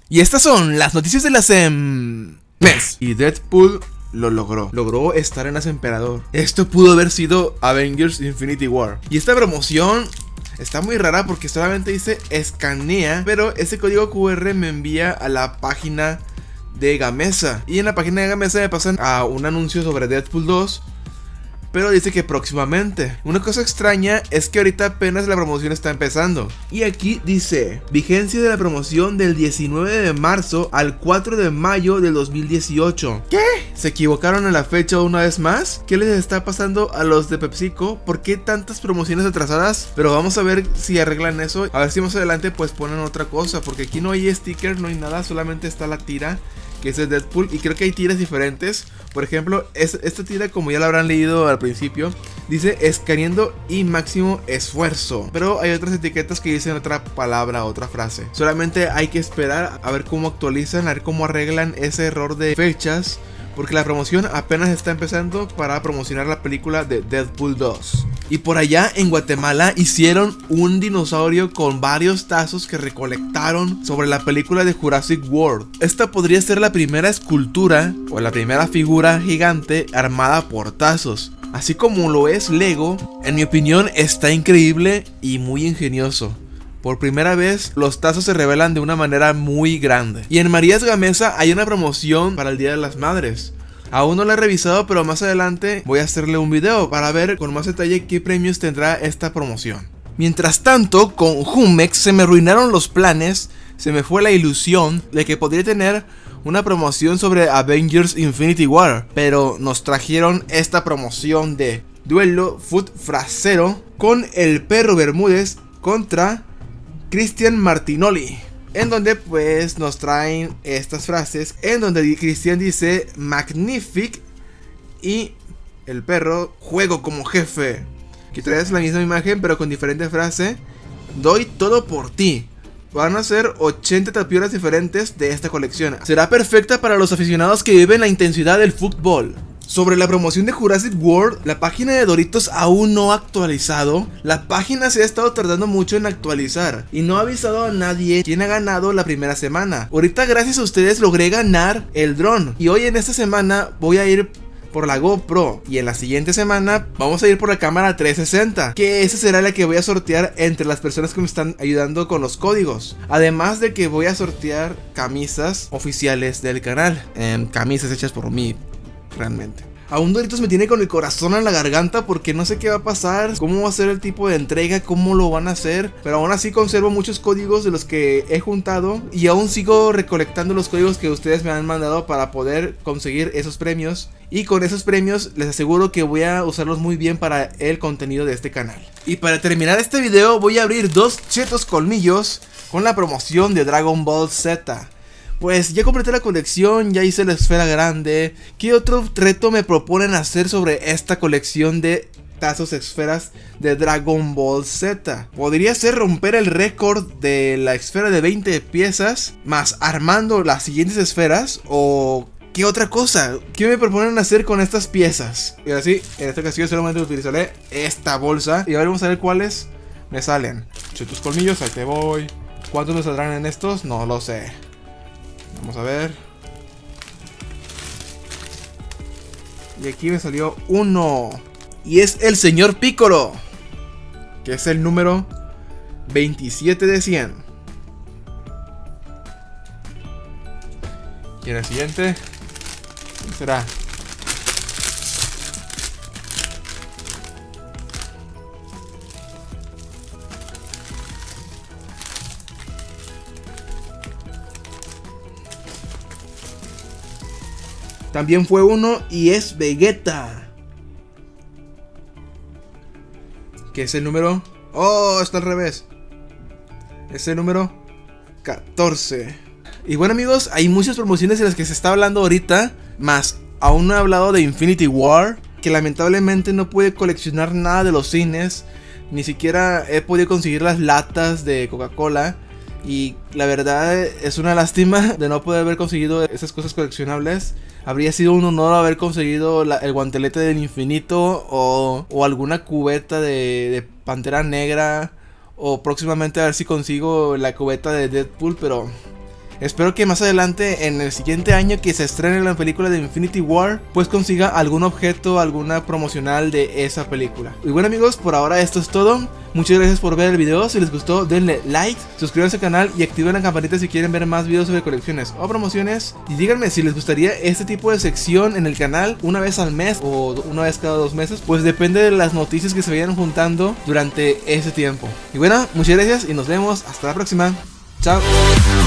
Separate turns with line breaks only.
Y estas son las noticias de la mes. Y Deadpool lo logró. Logró estar en las Emperador. Esto pudo haber sido Avengers Infinity War. Y esta promoción está muy rara porque solamente dice escanea, pero ese código QR me envía a la página de Gamesa. Y en la página de Gamesa me pasan a un anuncio sobre Deadpool 2. Pero dice que próximamente. Una cosa extraña es que ahorita apenas la promoción está empezando. Y aquí dice: vigencia de la promoción del 19 de marzo al 4 de mayo del 2018. ¿Qué? ¿Se equivocaron en la fecha una vez más? ¿Qué les está pasando a los de PepsiCo? ¿Por qué tantas promociones atrasadas? Pero vamos a ver si arreglan eso. A ver si más adelante pues ponen otra cosa. Porque aquí no hay sticker, no hay nada. Solamente está la tira, que es de Deadpool, y creo que hay tiras diferentes. Por ejemplo, esta tira, como ya la habrán leído al principio, dice escaneando y máximo esfuerzo. Pero hay otras etiquetas que dicen otra palabra, otra frase. Solamente hay que esperar a ver cómo actualizan, a ver cómo arreglan ese error de fechas, porque la promoción apenas está empezando para promocionar la película de Deadpool 2. Y por allá en Guatemala hicieron un dinosaurio con varios tazos que recolectaron sobre la película de Jurassic World. Esta podría ser la primera escultura o la primera figura gigante armada por tazos. Así como lo es Lego, en mi opinión está increíble y muy ingenioso. Por primera vez, los tazos se revelan de una manera muy grande. Y en Marías Gamesa hay una promoción para el Día de las Madres. Aún no la he revisado, pero más adelante voy a hacerle un video para ver con más detalle qué premios tendrá esta promoción. Mientras tanto, con Jumex se me arruinaron los planes, se me fue la ilusión de que podría tener una promoción sobre Avengers Infinity War, pero nos trajeron esta promoción de duelo foot frasero con el Perro Bermúdez contra Cristian Martinoli, en donde pues nos traen estas frases, en donde Cristian dice magnific y el perro juego como jefe. Aquí traes la misma imagen pero con diferente frase: doy todo por ti. Van a ser 80 tapiolas diferentes de esta colección. Será perfecta para los aficionados que viven la intensidad del fútbol. Sobre la promoción de Jurassic World, la página de Doritos aún no ha actualizado. La página se ha estado tardando mucho en actualizar y no ha avisado a nadie quién ha ganado la primera semana. Ahorita gracias a ustedes logré ganar el dron, y hoy en esta semana voy a ir por la GoPro, y en la siguiente semana vamos a ir por la cámara 360, que esa será la que voy a sortear entre las personas que me están ayudando con los códigos. Además de que voy a sortear camisas oficiales del canal, camisas hechas por mí realmente. Aún Doritos me tiene con el corazón en la garganta porque no sé qué va a pasar, cómo va a ser el tipo de entrega, cómo lo van a hacer. Pero aún así conservo muchos códigos de los que he juntado, y aún sigo recolectando los códigos que ustedes me han mandado para poder conseguir esos premios. Y con esos premios les aseguro que voy a usarlos muy bien para el contenido de este canal. Y para terminar este video voy a abrir dos chetos colmillos con la promoción de Dragon Ball Z. Pues ya completé la colección, ya hice la esfera grande. ¿Qué otro reto me proponen hacer sobre esta colección de tazos esferas de Dragon Ball Z? Podría ser romper el récord de la esfera de 20 piezas, más armando las siguientes esferas, o ¿qué otra cosa? ¿Qué me proponen hacer con estas piezas? Y así, en esta ocasión solamente utilizaré esta bolsa, y ahora vamos a ver cuáles me salen. Chetos colmillos, ahí te voy. ¿Cuántos me saldrán en estos? No lo sé. Vamos a ver. Y aquí me salió uno, y es el señor Piccolo, que es el número 27 de 100. Y en el siguiente, ¿quién será? También fue uno, y es Vegeta, que es el número... ¡Oh! Está al revés. Es el número 14. Y bueno amigos, hay muchas promociones de las que se está hablando ahorita, más aún no he hablado de Infinity War, que lamentablemente no pude coleccionar nada de los cines. Ni siquiera he podido conseguir las latas de Coca-Cola. Y la verdad es una lástima de no poder haber conseguido esas cosas coleccionables. Habría sido un honor haber conseguido el guantelete del infinito, o alguna cubeta de Pantera Negra, o próximamente a ver si consigo la cubeta de Deadpool, pero Espero que más adelante, en el siguiente año que se estrene la película de Infinity War, pues consiga algún objeto, alguna promocional de esa película. Y bueno amigos, por ahora esto es todo. Muchas gracias por ver el video. Si les gustó, denle like, suscríbanse al canal y activen la campanita si quieren ver más videos sobre colecciones o promociones. Y díganme si les gustaría este tipo de sección en el canal una vez al mes o una vez cada 2 meses. Pues depende de las noticias que se vayan juntando durante ese tiempo. Y bueno, muchas gracias y nos vemos hasta la próxima. Chao.